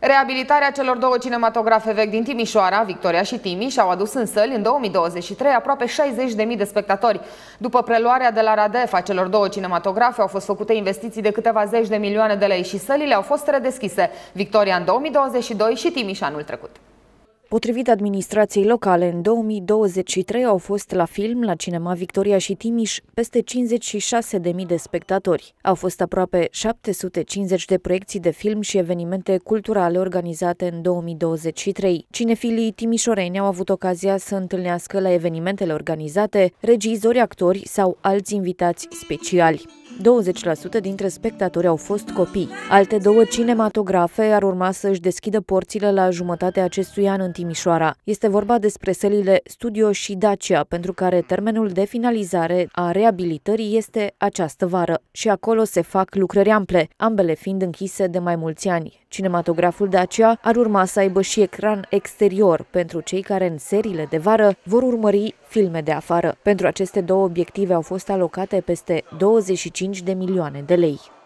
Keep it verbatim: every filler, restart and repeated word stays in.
Reabilitarea celor două cinematografe vechi din Timișoara, Victoria și Timiș, au adus în săli în două mii douăzeci și trei aproape șaizeci de mii de spectatori. După preluarea de la Radef a celor două cinematografe, au fost făcute investiții de câteva zeci de milioane de lei și sălile au fost redeschise. Victoria în două mii douăzeci și doi și Timiș anul trecut. Potrivit administrației locale, în două mii douăzeci și trei au fost la film, la Cinema Victoria și Timiș, peste cincizeci și șase de mii de spectatori. Au fost aproape șapte sute cincizeci de proiecții de film și evenimente culturale organizate în două mii douăzeci și trei. Cinefilii timișoreni au avut ocazia să întâlnească la evenimentele organizate regizori, actori sau alți invitați speciali. douăzeci la sută dintre spectatori au fost copii. Alte două cinematografe ar urma să-și deschidă porțile la jumătatea acestui an în Timișoara. Este vorba despre sălile Studio și Dacia, pentru care termenul de finalizare a reabilitării este această vară. Și acolo se fac lucrări ample, ambele fiind închise de mai mulți ani. Cinematograful Dacia ar urma să aibă și ecran exterior pentru cei care în seriile de vară vor urmări filme de afară. Pentru aceste două obiective au fost alocate peste douăzeci și cinci de milioane de lei.